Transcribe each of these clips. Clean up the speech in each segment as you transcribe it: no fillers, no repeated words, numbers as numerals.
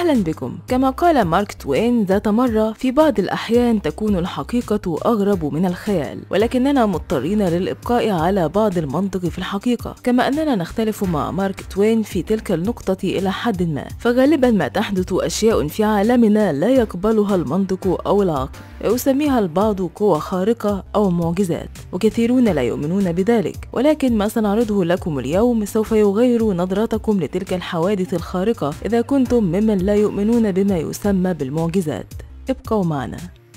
أهلا بكم. كما قال مارك توين ذات مرة: في بعض الأحيان تكون الحقيقة أغرب من الخيال، ولكننا مضطرين للإبقاء على بعض المنطق في الحقيقة. كما أننا نختلف مع مارك توين في تلك النقطة إلى حد ما، فغالبا ما تحدث أشياء في عالمنا لا يقبلها المنطق أو العقل، ويسميها البعض قوى خارقة أو معجزات، وكثيرون لا يؤمنون بذلك. ولكن ما سنعرضه لكم اليوم سوف يغير نظرتكم لتلك الحوادث الخارقة إذا كنتم ممن لا يؤمنون بما يسمى بالمعجزات. ابقوا معنا.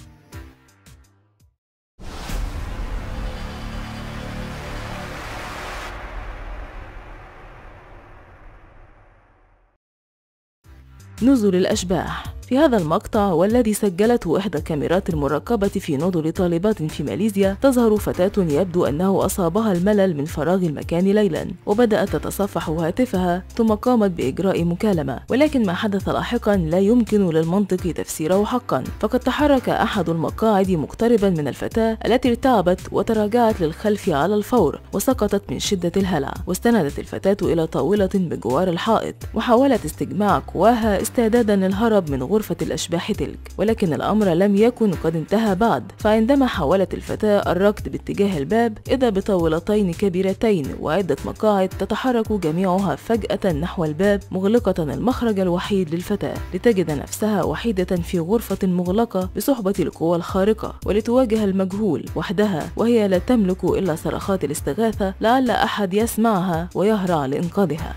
نزل الأشباح. في هذا المقطع والذي سجلته إحدى كاميرات المراقبة في نزل طالبات في ماليزيا، تظهر فتاة يبدو أنه أصابها الملل من فراغ المكان ليلا، وبدأت تتصفح هاتفها ثم قامت بإجراء مكالمة. ولكن ما حدث لاحقا لا يمكن للمنطق تفسيره حقا، فقد تحرك أحد المقاعد مقتربا من الفتاة التي ارتعبت وتراجعت للخلف على الفور وسقطت من شدة الهلع. واستندت الفتاة إلى طاولة بجوار الحائط وحاولت استجماع قواها استعدادا للهرب من غرفة الأشباح تلك، ولكن الأمر لم يكن قد انتهى بعد. فعندما حاولت الفتاة الركض باتجاه الباب، إذا بطاولتين كبيرتين وعدة مقاعد تتحرك جميعها فجأة نحو الباب، مغلقة المخرج الوحيد للفتاة، لتجد نفسها وحيدة في غرفة مغلقة بصحبة القوى الخارقة، ولتواجه المجهول وحدها، وهي لا تملك إلا صرخات الاستغاثة لعل أحد يسمعها ويهرع لإنقاذها.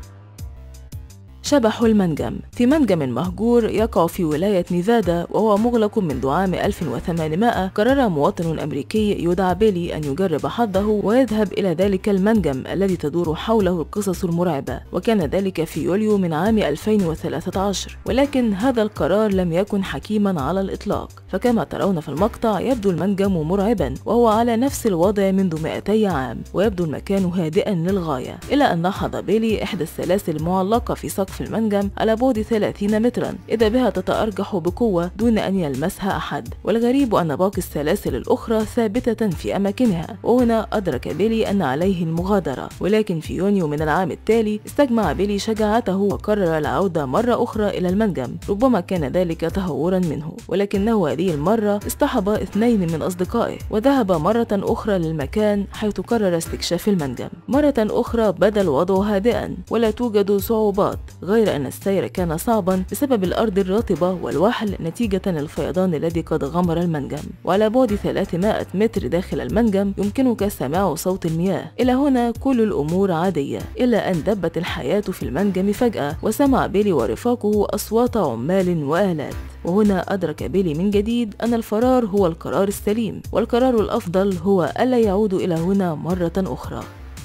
شبح المنجم. في منجم مهجور يقع في ولاية نيفادا وهو مغلق منذ عام 1800، قرر مواطن أمريكي يدعى بيلي أن يجرب حظه ويذهب إلى ذلك المنجم الذي تدور حوله القصص المرعبة، وكان ذلك في يوليو من عام 2013. ولكن هذا القرار لم يكن حكيما على الإطلاق، فكما ترون في المقطع يبدو المنجم مرعبا وهو على نفس الوضع منذ 200 عام، ويبدو المكان هادئا للغاية، إلى أن لاحظ بيلي إحدى السلاسل المعلقة في سقف المنجم على بعد 30 مترا، إذا بها تتأرجح بقوة دون أن يلمسها أحد. والغريب أن باقي السلاسل الأخرى ثابتة في أماكنها، وهنا أدرك بيلي أن عليه المغادرة. ولكن في يونيو من العام التالي استجمع بيلي شجاعته وقرر العودة مرة أخرى إلى المنجم. ربما كان ذلك تهورا منه، ولكنه هذه المرة اصطحب 2 من أصدقائه وذهب مرة أخرى للمكان حيث قرر استكشاف المنجم. مرة أخرى بدا الوضع هادئا ولا توجد صعوبات، غير أن السير كان صعبا بسبب الأرض الرطبة والوحل نتيجة للفيضان الذي قد غمر المنجم. وعلى بعد 300 متر داخل المنجم يمكنك سماع صوت المياه. إلى هنا كل الأمور عادية، إلا أن دبت الحياة في المنجم فجأة، وسمع بيلي ورفاقه أصوات عمال وآلات. وهنا أدرك بيلي من جديد أن الفرار هو القرار السليم، والقرار الأفضل هو ألا يعود إلى هنا مرة أخرى.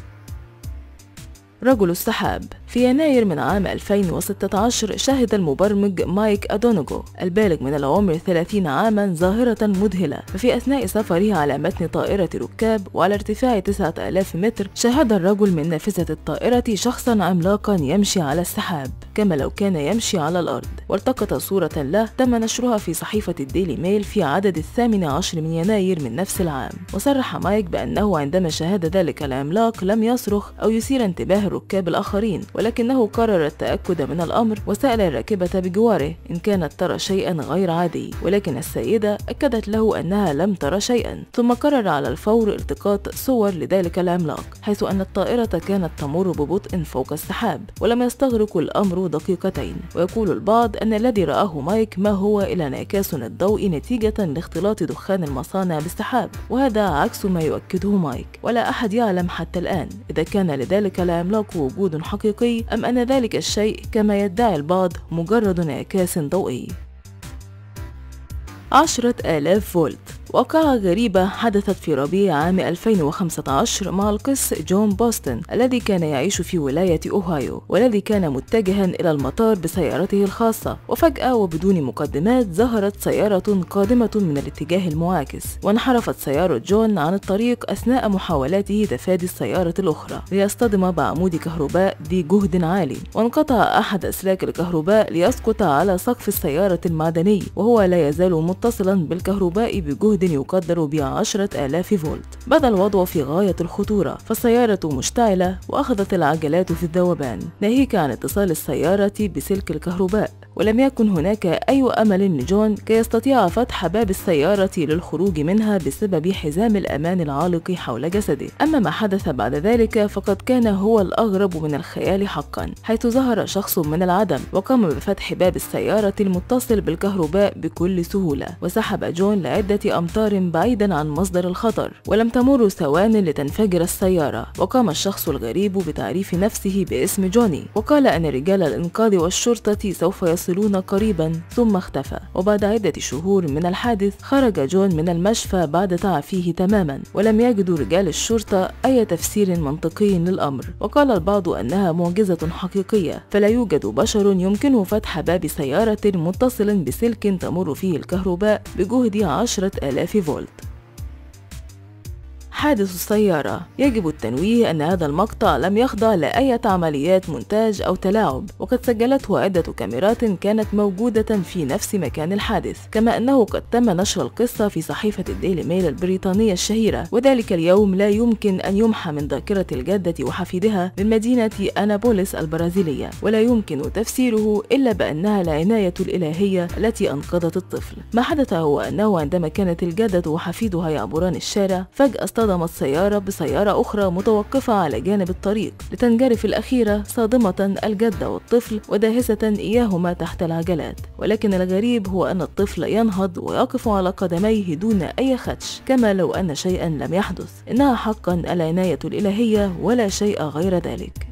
رجل السحاب. في يناير من عام 2016 شهد المبرمج مايك أدونجو البالغ من العمر 30 عاما ظاهرة مذهلة. ففي أثناء سفره على متن طائرة ركاب وعلى ارتفاع 9000 متر، شاهد الرجل من نافذة الطائرة شخصا عملاقا يمشي على السحاب كما لو كان يمشي على الأرض. والتقط صورة له تم نشرها في صحيفة الديلي ميل في عدد 18 من يناير من نفس العام. وصرح مايك بأنه عندما شاهد ذلك العملاق لم يصرخ أو يثير انتباه الركاب الآخرين، ولكنه قرر التأكد من الأمر وسأل الراكبة بجواره إن كانت ترى شيئا غير عادي، ولكن السيدة أكدت له أنها لم ترى شيئا. ثم قرر على الفور التقاط صور لذلك العملاق، حيث أن الطائرة كانت تمر ببطء فوق السحاب ولم يستغرق الأمر دقيقتين. ويقول البعض أن الذي رآه مايك ما هو إلا انعكاس الضوء نتيجة لاختلاط دخان المصانع بالسحاب، وهذا عكس ما يؤكده مايك. ولا أحد يعلم حتى الآن إذا كان لذلك العملاق وجود حقيقي أم أن ذلك الشيء كما يدعي البعض مجرد انعكاس ضوئي. 10,000 فولت. واقعة غريبة حدثت في ربيع عام 2015 مع القس جون بوستن الذي كان يعيش في ولاية أوهايو، والذي كان متجها إلى المطار بسيارته الخاصة، وفجأة وبدون مقدمات ظهرت سيارة قادمة من الاتجاه المعاكس، وانحرفت سيارة جون عن الطريق أثناء محاولاته تفادي السيارة الأخرى ليصطدم بعمود كهرباء ذي جهد عالي، وانقطع أحد أسلاك الكهرباء ليسقط على سقف السيارة المعدني، وهو لا يزال متصلا بالكهرباء بجهد يقدر ب10,000 فولت. بدا الوضع في غاية الخطورة، فالسيارة مشتعلة وأخذت العجلات في الذوبان، ناهيك عن اتصال السيارة بسلك الكهرباء. ولم يكن هناك أي أمل لجون كي يستطيع فتح باب السيارة للخروج منها بسبب حزام الأمان العالق حول جسده. أما ما حدث بعد ذلك فقد كان هو الأغرب من الخيال حقا، حيث ظهر شخص من العدم وقام بفتح باب السيارة المتصل بالكهرباء بكل سهولة، وسحب جون لعدة أمتار بعيدا عن مصدر الخطر، ولم تمر ثوان لتنفجر السيارة. وقام الشخص الغريب بتعريف نفسه باسم جوني، وقال أن رجال الإنقاذ والشرطة سوف يصلون قريبا، ثم اختفى. وبعد عدة شهور من الحادث خرج جون من المشفى بعد تعافيه تماما، ولم يجدوا رجال الشرطة أي تفسير منطقي للأمر. وقال البعض أنها معجزة حقيقية، فلا يوجد بشر يمكنه فتح باب سيارة متصل بسلك تمر فيه الكهرباء بجهد 10,000 فولت. حادث السيارة. يجب التنويه أن هذا المقطع لم يخضع لأي عمليات مونتاج أو تلاعب، وقد سجلته عدة كاميرات كانت موجودة في نفس مكان الحادث، كما أنه قد تم نشر القصة في صحيفة الديلي ميل البريطانية الشهيرة. وذلك اليوم لا يمكن أن يمحى من ذاكرة الجدة وحفيدها من مدينة أنابوليس البرازيلية، ولا يمكن تفسيره إلا بأنها العناية الإلهية التي أنقذت الطفل. ما حدث هو أنه عندما كانت الجدة وحفيدها يعبران الشارع، فجأة اصطدمت سيارة بسيارة أخرى متوقفة على جانب الطريق، لتنجرف الأخيرة صادمة الجدة والطفل وداهسة إياهما تحت العجلات. ولكن الغريب هو أن الطفل ينهض ويقف على قدميه دون أي خدش، كما لو أن شيئا لم يحدث. إنها حقا العناية الإلهية ولا شيء غير ذلك.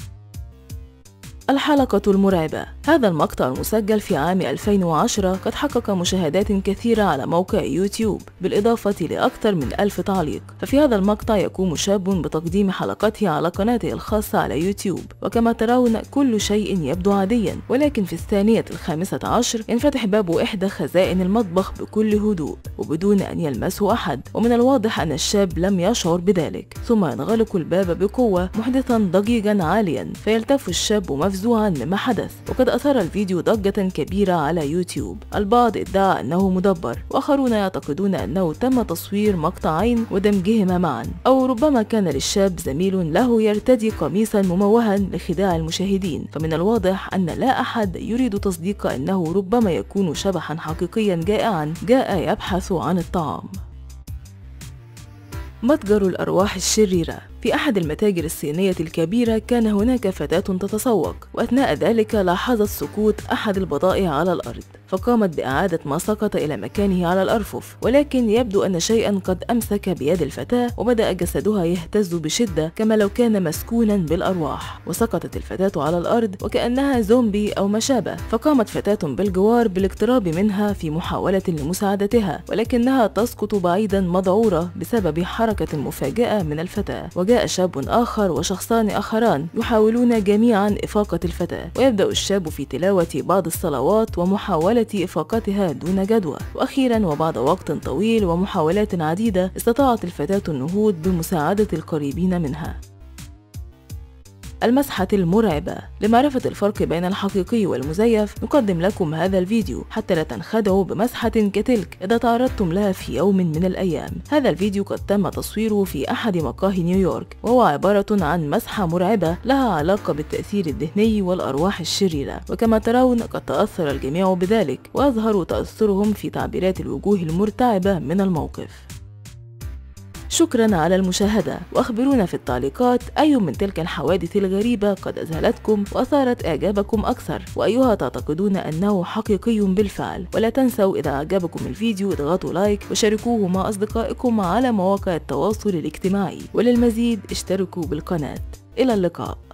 الحلقة المرعبة. هذا المقطع المسجل في عام 2010 قد حقق مشاهدات كثيرة على موقع يوتيوب، بالإضافة لأكثر من 1000 تعليق. ففي هذا المقطع يقوم شاب بتقديم حلقته على قناته الخاصة على يوتيوب، وكما ترون كل شيء يبدو عاديا، ولكن في الثانية 15 ينفتح باب إحدى خزائن المطبخ بكل هدوء وبدون أن يلمسه أحد، ومن الواضح أن الشاب لم يشعر بذلك. ثم ينغلق الباب بقوة محدثا ضجيجا عاليا، فيلتف الشاب مفزوعا مما حدث. وقد أثار الفيديو ضجة كبيرة على يوتيوب. البعض ادعى أنه مدبر، وآخرون يعتقدون أنه تم تصوير مقطعين ودمجهما معا، أو ربما كان للشاب زميل له يرتدي قميصا مموها لخداع المشاهدين. فمن الواضح أن لا أحد يريد تصديق أنه ربما يكون شبحا حقيقيا جائعا جاء يبحث عن الطعام. متجر الأرواح الشريرة. في أحد المتاجر الصينية الكبيرة كان هناك فتاة تتسوق، وأثناء ذلك لاحظت سقوط أحد البضائع على الأرض، فقامت بإعادة ما سقط إلى مكانه على الأرفف. ولكن يبدو أن شيئا قد أمسك بيد الفتاة، وبدأ جسدها يهتز بشدة كما لو كان مسكونا بالأرواح، وسقطت الفتاة على الأرض وكأنها زومبي أو ما شابه. فقامت فتاة بالجوار بالاقتراب منها في محاولة لمساعدتها، ولكنها تسقط بعيدا مذعورة بسبب حركة مفاجئة من الفتاة. جاء شاب آخر وشخصان آخران يحاولون جميعا إفاقة الفتاة، ويبدأ الشاب في تلاوة بعض الصلوات ومحاولة إفاقتها دون جدوى. وأخيرا وبعد وقت طويل ومحاولات عديدة استطاعت الفتاة النهوض بمساعدة القريبين منها. المسحة المرعبة. لمعرفة الفرق بين الحقيقي والمزيف نقدم لكم هذا الفيديو حتى لا تنخدعوا بمسحة كتلك إذا تعرضتم لها في يوم من الأيام. هذا الفيديو قد تم تصويره في أحد مقاهي نيويورك، وهو عبارة عن مسحة مرعبة لها علاقة بالتأثير الذهني والأرواح الشريرة، وكما ترون قد تأثر الجميع بذلك، ويظهر تأثرهم في تعبيرات الوجوه المرتعبة من الموقف. شكرا على المشاهدة، وأخبرونا في التعليقات أي من تلك الحوادث الغريبة قد أذهلتكم وأثارت إعجابكم أكثر، وأيها تعتقدون أنه حقيقي بالفعل. ولا تنسوا إذا أعجبكم الفيديو اضغطوا لايك وشاركوه مع أصدقائكم على مواقع التواصل الاجتماعي، وللمزيد اشتركوا بالقناة. إلى اللقاء.